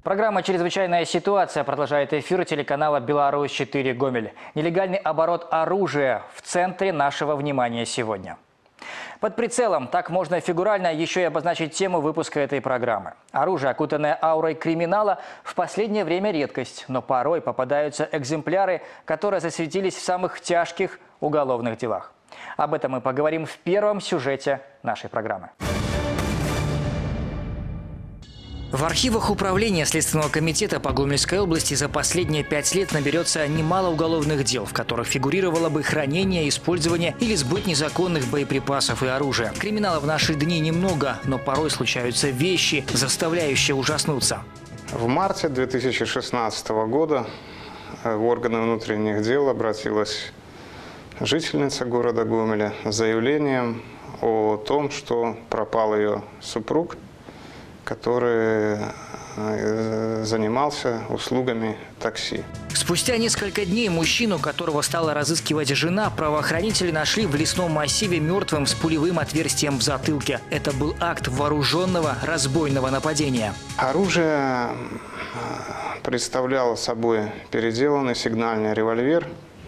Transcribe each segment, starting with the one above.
Программа «Чрезвычайная ситуация» продолжает эфир телеканала «Беларусь-4 Гомель». Нелегальный оборот оружия в центре нашего внимания сегодня. Под прицелом, так можно фигурально еще и обозначить тему выпуска этой программы. Оружие, окутанное аурой криминала, в последнее время редкость, но порой попадаются экземпляры, которые засветились в самых тяжких уголовных делах. Об этом мы поговорим в первом сюжете нашей программы. В архивах Управления Следственного комитета по Гомельской области за последние 5 лет наберется немало уголовных дел, в которых фигурировало бы хранение, использование или сбыт незаконных боеприпасов и оружия. Криминала в наши дни немного, но порой случаются вещи, заставляющие ужаснуться. В марте 2016 года в органы внутренних дел обратилась жительница города Гомеля с заявлением о том, что пропал ее супруг, который занимался услугами такси. Спустя несколько дней мужчину, которого стала разыскивать жена, правоохранители нашли в лесном массиве мертвым с пулевым отверстием в затылке. Это был акт вооруженного разбойного нападения. Оружие представляло собой переделанный сигнальный револьвер,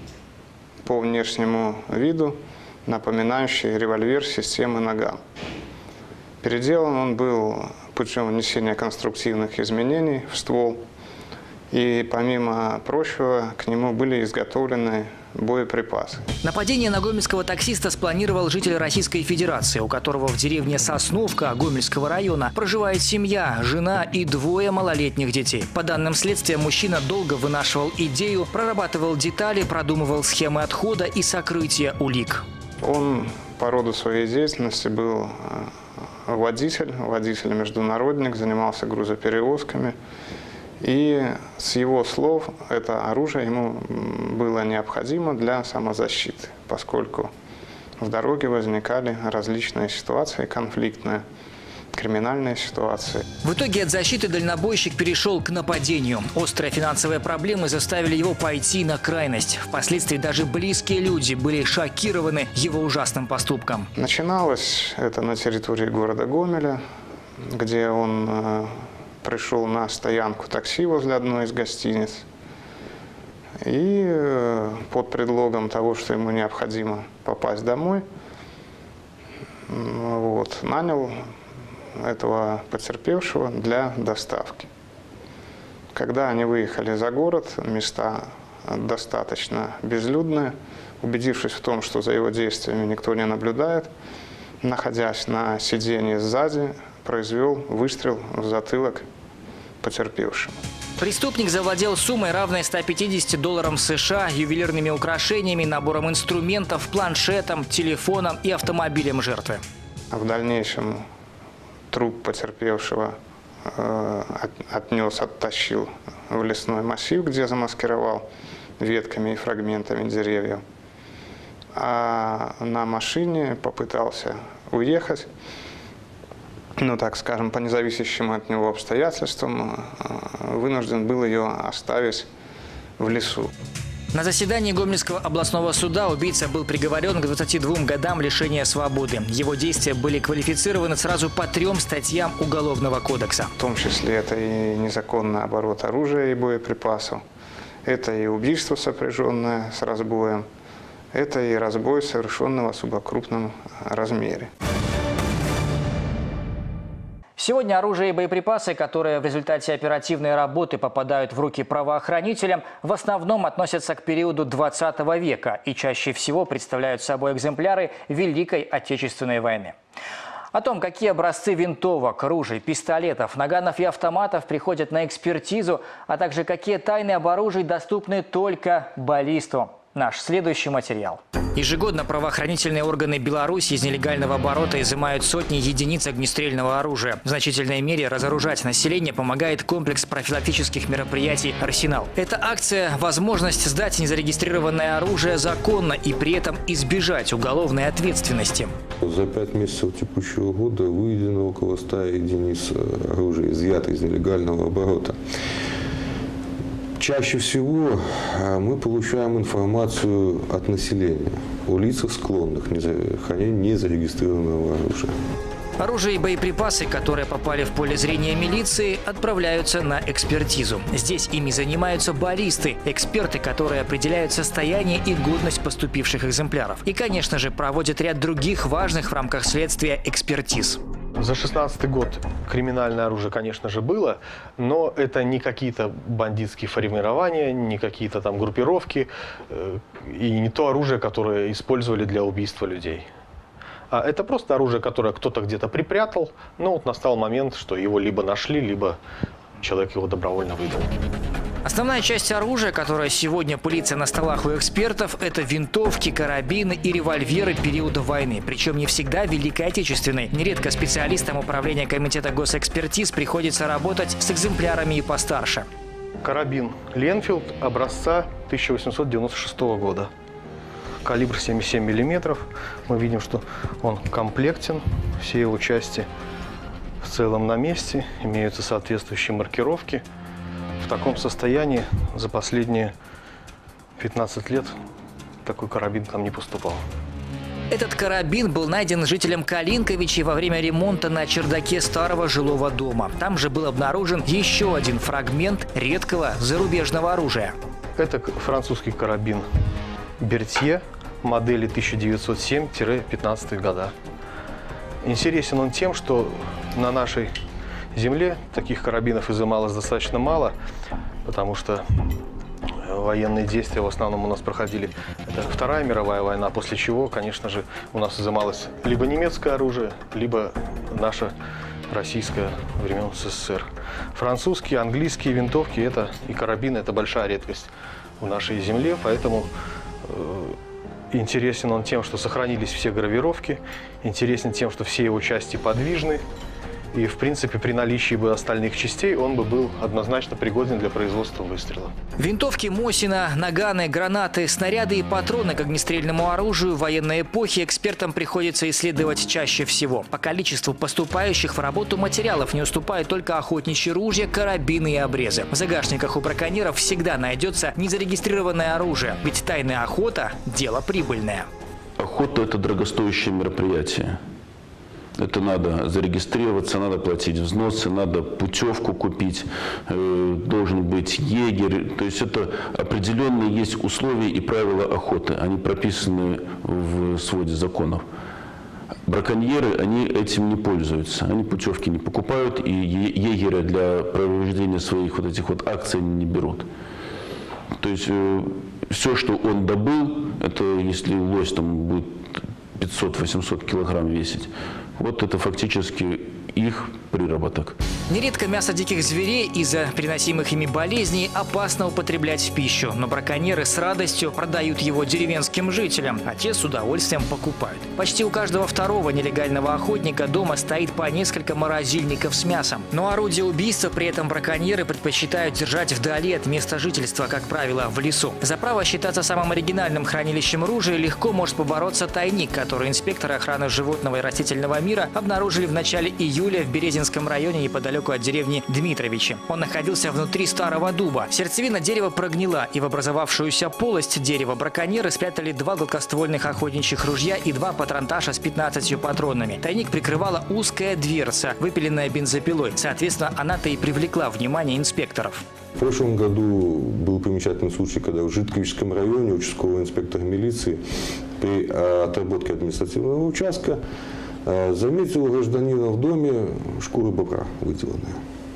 по внешнему виду напоминающий револьвер системы «Наган». Переделан он был путем внесения конструктивных изменений в ствол. И, помимо прочего, к нему были изготовлены боеприпасы. Нападение на гомельского таксиста спланировал житель Российской Федерации, у которого в деревне Сосновка Гомельского района проживает семья, жена и 2 малолетних детей. По данным следствия, мужчина долго вынашивал идею, прорабатывал детали, продумывал схемы отхода и сокрытия улик. Он по роду своей деятельности был водитель международник, занимался грузоперевозками. И с его слов это оружие ему было необходимо для самозащиты, поскольку в дороге возникали различные ситуации, конфликтные, криминальные ситуации. В итоге от защиты дальнобойщик перешел к нападению. Острые финансовые проблемы заставили его пойти на крайность. Впоследствии даже близкие люди были шокированы его ужасным поступком. Начиналось это на территории города Гомеля, где он пришел на стоянку такси возле одной из гостиниц. И под предлогом того, что ему необходимо попасть домой, нанял этого потерпевшего для доставки. Когда они выехали за город, места достаточно безлюдные, убедившись в том, что за его действиями никто не наблюдает, находясь на сиденье сзади, произвел выстрел в затылок потерпевшему. Преступник завладел суммой, равной $150 США, ювелирными украшениями, набором инструментов, планшетом, телефоном и автомобилем жертвы. В дальнейшем труп потерпевшего оттащил в лесной массив, где замаскировал ветками и фрагментами деревьев. А на машине попытался уехать, так скажем, по независящим от него обстоятельствам, вынужден был ее оставить в лесу. На заседании Гомельского областного суда убийца был приговорен к 22 годам лишения свободы. Его действия были квалифицированы сразу по 3 статьям Уголовного кодекса. В том числе это и незаконный оборот оружия и боеприпасов, это и убийство, сопряженное с разбоем, это и разбой, совершенного в субкрупном размере. Сегодня оружие и боеприпасы, которые в результате оперативной работы попадают в руки правоохранителям, в основном относятся к периоду 20 века и чаще всего представляют собой экземпляры Великой Отечественной войны. О том, какие образцы винтовок, ружей, пистолетов, наганов и автоматов приходят на экспертизу, а также какие тайны об оружии доступны только баллисту. Наш следующий материал. Ежегодно правоохранительные органы Беларуси из нелегального оборота изымают сотни единиц огнестрельного оружия. В значительной мере разоружать население помогает комплекс профилактических мероприятий «Арсенал». Эта акция – возможность сдать незарегистрированное оружие законно и при этом избежать уголовной ответственности. За 5 месяцев текущего года выведено около 100 единиц оружия, изъято из нелегального оборота. Чаще всего мы получаем информацию от населения о лицах, склонных к хранению незарегистрированного оружия. Оружие и боеприпасы, которые попали в поле зрения милиции, отправляются на экспертизу. Здесь ими занимаются баллисты, эксперты, которые определяют состояние и годность поступивших экземпляров. И, конечно же, проводят ряд других важных в рамках следствия экспертиз. За 2016 год криминальное оружие, конечно же, было, но это не какие-то бандитские формирования, не какие-то там группировки и не то оружие, которое использовали для убийства людей. А это просто оружие, которое кто-то где-то припрятал, но вот настал момент, что его либо нашли, либо человек его добровольно выдал. Основная часть оружия, которая сегодня пылится на столах у экспертов, это винтовки, карабины и револьверы периода войны. Причем не всегда Великой Отечественной. Нередко специалистам управления комитета госэкспертиз приходится работать с экземплярами и постарше. Карабин Ленфилд образца 1896 года. Калибр 77 мм. Мы видим, что он комплектен, все его части в целом на месте, имеются соответствующие маркировки. В таком состоянии за последние 15 лет такой карабин к нам не поступал. Этот карабин был найден жителем Калинковичей во время ремонта на чердаке старого жилого дома. Там же был обнаружен еще один фрагмент редкого зарубежного оружия. Это французский карабин Бертье модели 1907-15 года. Интересен он тем, что на нашей земле таких карабинов изымалось достаточно мало, потому что военные действия в основном у нас проходили. Это Вторая мировая война, после чего, конечно же, у нас изымалось либо немецкое оружие, либо наше российское времен СССР. Французские, английские винтовки и карабины – это большая редкость в нашей земле, поэтому интересен он тем, что сохранились все гравировки, интересен тем, что все его части подвижны. И, в принципе, при наличии бы остальных частей он бы был однозначно пригоден для производства выстрела. Винтовки Мосина, наганы, гранаты, снаряды и патроны к огнестрельному оружию в военной эпохе экспертам приходится исследовать чаще всего. По количеству поступающих в работу материалов не уступают только охотничьи ружья, карабины и обрезы. В загашниках у браконьеров всегда найдется незарегистрированное оружие, ведь тайная охота – дело прибыльное. Охота – это дорогостоящее мероприятие. Это надо зарегистрироваться, надо платить взносы, надо путевку купить, должен быть егерь. То есть это определенные есть условия и правила охоты. Они прописаны в своде законов. Браконьеры, они этим не пользуются. Они путевки не покупают и егеря для проведения своих вот этих вот акций не берут. То есть все, что он добыл, это если лось там будет 500-800 килограмм весить, вот это фактически их приработок. Нередко мясо диких зверей из-за переносимых ими болезней опасно употреблять в пищу, но браконьеры с радостью продают его деревенским жителям, а те с удовольствием покупают. Почти у каждого второго нелегального охотника дома стоит по несколько морозильников с мясом. Но орудие убийства при этом браконьеры предпочитают держать вдали от места жительства, как правило, в лесу. За право считаться самым оригинальным хранилищем оружия легко может побороться тайник, который инспекторы охраны животного и растительного мира обнаружили в начале июля в Березинском районе неподалеку от деревни Дмитровичи. Он находился внутри старого дуба. Сердцевина дерева прогнила, и в образовавшуюся полость дерева браконьеры спрятали 2 гладкоствольных охотничьих ружья и 2 патронташа с 15 патронами. Тайник прикрывала узкая дверца, выпиленная бензопилой. Соответственно, она-то и привлекла внимание инспекторов. В прошлом году был примечательный случай, когда в Житковичском районе участковый инспектор милиции при отработке административного участка заметил у гражданина в доме шкуру бобра выделанную.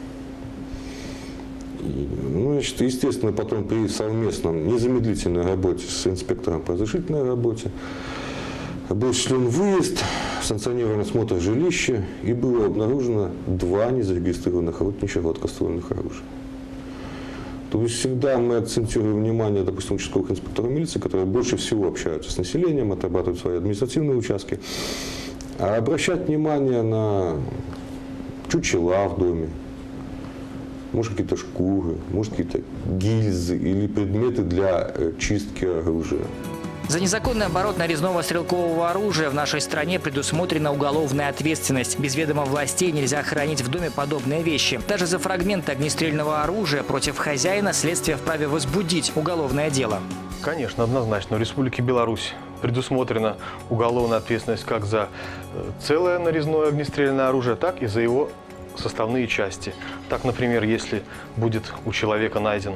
Значит, естественно, потом при совместном незамедлительной работе с инспектором по разрешительной работе был осуществлен выезд, санкционированный осмотр жилища, и было обнаружено 2 незарегистрированных охотничьих гладкоствольных оружия. То есть всегда мы акцентируем внимание, допустим, участковых инспекторов милиции, которые больше всего общаются с населением, отрабатывают свои административные участки, а обращать внимание на чучела в доме, может какие-то шкуры, может какие-то гильзы или предметы для чистки оружия. За незаконный оборот нарезного стрелкового оружия в нашей стране предусмотрена уголовная ответственность. Без ведома властей нельзя хранить в доме подобные вещи. Даже за фрагменты огнестрельного оружия против хозяина следствие вправе возбудить уголовное дело. Конечно, однозначно. В Республике Беларусь предусмотрена уголовная ответственность как за целое нарезное огнестрельное оружие, так и за его составные части. Так, например, если будет у человека найден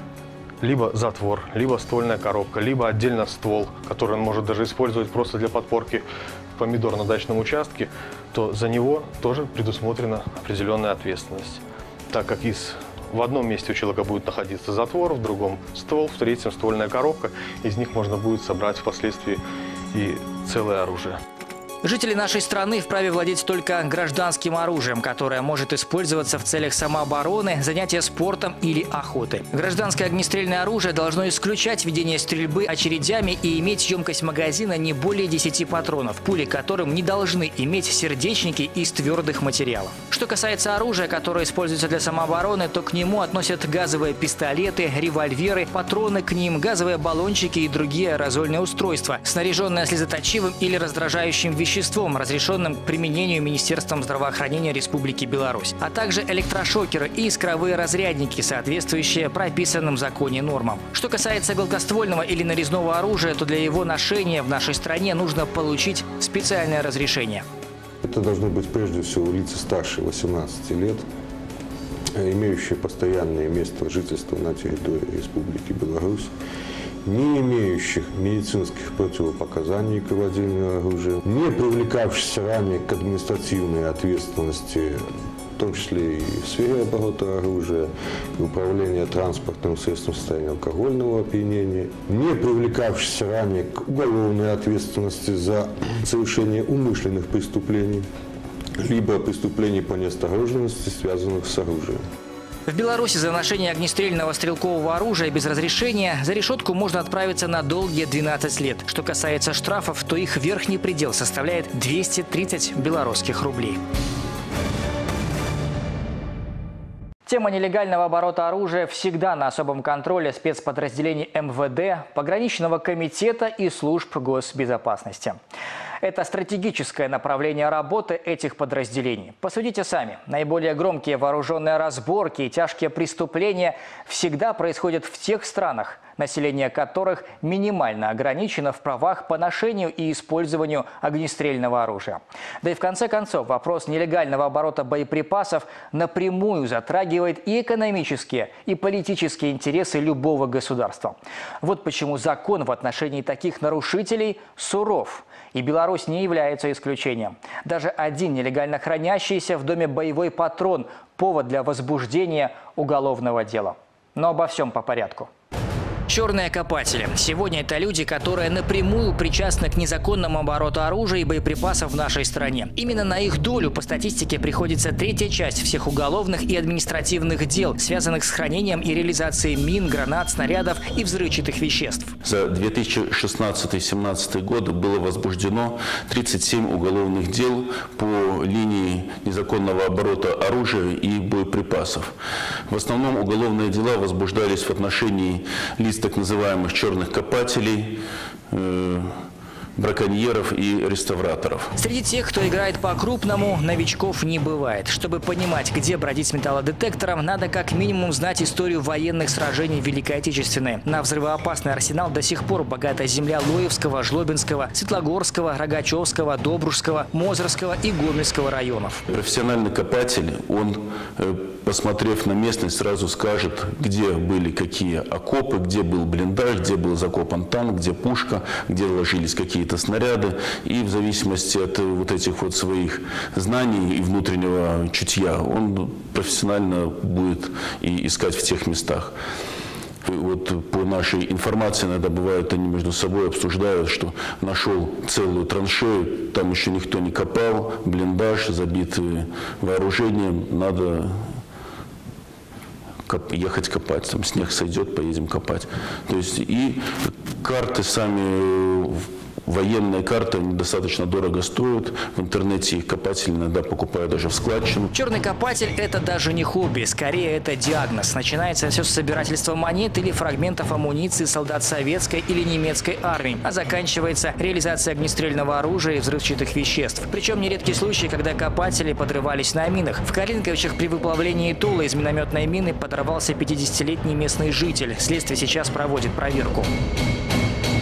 либо затвор, либо ствольная коробка, либо отдельно ствол, который он может даже использовать просто для подпорки помидор на дачном участке, то за него тоже предусмотрена определенная ответственность. Так как в одном месте у человека будет находиться затвор, в другом ствол, в третьем ствольная коробка, из них можно будет собрать впоследствии и целое оружие. Жители нашей страны вправе владеть только гражданским оружием, которое может использоваться в целях самообороны, занятия спортом или охоты. Гражданское огнестрельное оружие должно исключать ведение стрельбы очередями и иметь емкость магазина не более 10 патронов, пули которым не должны иметь сердечники из твердых материалов. Что касается оружия, которое используется для самообороны, то к нему относят газовые пистолеты, револьверы, патроны к ним, газовые баллончики и другие аэрозольные устройства, снаряженные слезоточивым или раздражающим веществом, разрешенным к применению Министерством здравоохранения Республики Беларусь, а также электрошокеры и искровые разрядники, соответствующие прописанным в законе нормам. Что касается гладкоствольного или нарезного оружия, то для его ношения в нашей стране нужно получить специальное разрешение. Это должны быть прежде всего лица старше 18 лет, имеющие постоянное место жительства на территории Республики Беларусь, не имеющих медицинских противопоказаний к владению оружием, не привлекавшихся ранее к административной ответственности, в том числе и в сфере оборота оружия, и управления транспортным средством в состоянии алкогольного опьянения, не привлекавшихся ранее к уголовной ответственности за совершение умышленных преступлений, либо преступлений по неосторожности, связанных с оружием. В Беларуси за ношение огнестрельного стрелкового оружия без разрешения за решетку можно отправиться на долгие 12 лет. Что касается штрафов, то их верхний предел составляет 230 белорусских рублей. Тема нелегального оборота оружия всегда на особом контроле спецподразделений МВД, пограничного комитета и служб госбезопасности. Это стратегическое направление работы этих подразделений. Посудите сами. Наиболее громкие вооруженные разборки и тяжкие преступления всегда происходят в тех странах, население которых минимально ограничено в правах по ношению и использованию огнестрельного оружия. Да и в конце концов вопрос нелегального оборота боеприпасов напрямую затрагивает и экономические, и политические интересы любого государства. Вот почему закон в отношении таких нарушителей суров. И Беларусь не является исключением. Даже один нелегально хранящийся в доме боевой патрон – повод для возбуждения уголовного дела. Но обо всем по порядку. Черные копатели. Сегодня это люди, которые напрямую причастны к незаконному обороту оружия и боеприпасов в нашей стране. Именно на их долю, по статистике, приходится третья часть всех уголовных и административных дел, связанных с хранением и реализацией мин, гранат, снарядов и взрывчатых веществ. За 2016-2017 годы было возбуждено 37 уголовных дел по линии незаконного оборота оружия и боеприпасов. В основном уголовные дела возбуждались в отношении лиц так называемых черных копателей, браконьеров и реставраторов. Среди тех, кто играет по-крупному, новичков не бывает. Чтобы понимать, где бродить с металлодетектором, надо как минимум знать историю военных сражений Великой Отечественной. На взрывоопасный арсенал до сих пор богата земля Лоевского, Жлобинского, Светлогорского, Рогачевского, Добружского, Мозырского и Гомельского районов. Профессиональный копатель, он, посмотрев на местность, сразу скажет, где были какие окопы, где был блиндаж, где был закопан танк, где пушка, где ложились какие-то снаряды, и в зависимости от вот этих вот своих знаний и внутреннего чутья он профессионально будет и искать в тех местах. Вот по нашей информации иногда бывает, они между собой обсуждают, что нашел целую траншею, там еще никто не копал, блиндаж забит вооружением, надо ехать копать, там снег сойдет, поедем копать. То есть и карты сами, военные карты, они достаточно дорого стоят. В интернете их копатели иногда покупают даже в складчину. Черный копатель – это даже не хобби, скорее это диагноз. Начинается все с собирательства монет или фрагментов амуниции солдат советской или немецкой армии, а заканчивается реализацией огнестрельного оружия и взрывчатых веществ. Причем нередки случаи, когда копатели подрывались на минах. В Калинковичах при выплавлении Тула из минометной мины подорвался 50-летний местный житель. Следствие сейчас проводит проверку.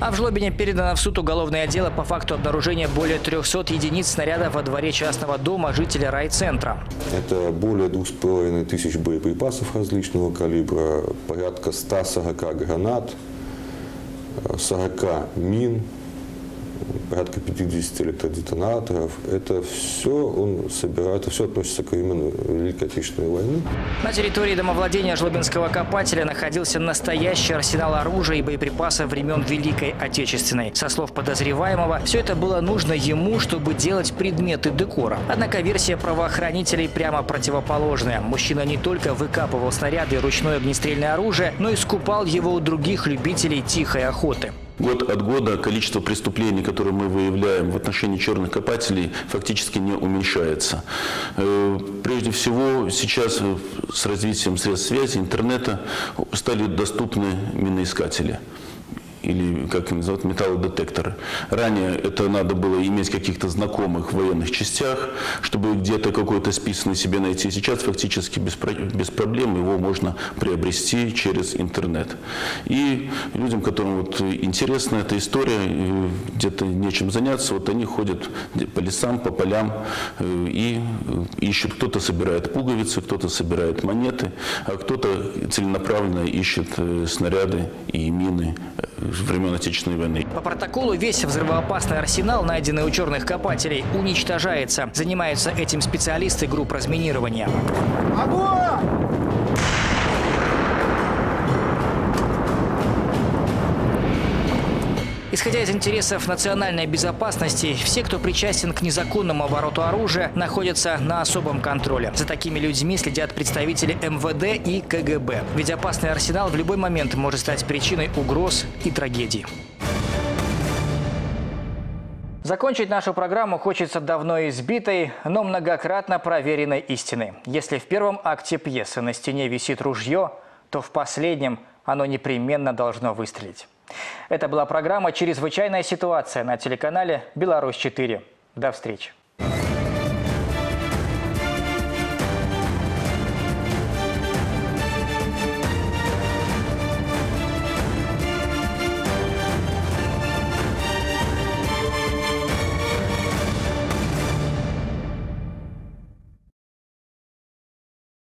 А в Жлобине передано в суд уголовное дело по факту обнаружения более 300 единиц снарядов во дворе частного дома жителя райцентра. Это более 2500 боеприпасов различного калибра, порядка 140 гранат, 40 мин, порядка 50 электродетонаторов. Это все он собирает, это все относится к времен Великой Отечественной войны. На территории домовладения жлобинского копателя находился настоящий арсенал оружия и боеприпасов времен Великой Отечественной. Со слов подозреваемого, все это было нужно ему, чтобы делать предметы декора. Однако версия правоохранителей прямо противоположная. Мужчина не только выкапывал снаряды и ручное огнестрельное оружие, но и скупал его у других любителей тихой охоты. Год от года количество преступлений, которые мы выявляем в отношении черных копателей, фактически не уменьшается. Прежде всего, сейчас с развитием средств связи, интернета стали доступны миноискатели. Или, как их называют, металлодетекторы. Ранее это надо было иметь каких-то знакомых в военных частях, чтобы где-то какой-то списанный себе найти. Сейчас фактически без проблем его можно приобрести через интернет. И людям, которым вот интересна эта история, где-то нечем заняться, вот они ходят по лесам, по полям и ищут. Кто-то собирает пуговицы, кто-то собирает монеты, а кто-то целенаправленно ищет снаряды и мины времен Отечественной войны. По протоколу весь взрывоопасный арсенал, найденный у черных копателей, уничтожается. Занимаются этим специалисты групп разминирования. Исходя из интересов национальной безопасности, все, кто причастен к незаконному обороту оружия, находятся на особом контроле. За такими людьми следят представители МВД и КГБ. Ведь опасный арсенал в любой момент может стать причиной угроз и трагедий. Закончить нашу программу хочется давно избитой, но многократно проверенной истины. Если в первом акте пьесы на стене висит ружье, то в последнем оно непременно должно выстрелить. Это была программа «Чрезвычайная ситуация» на телеканале «Беларусь-4». До встречи.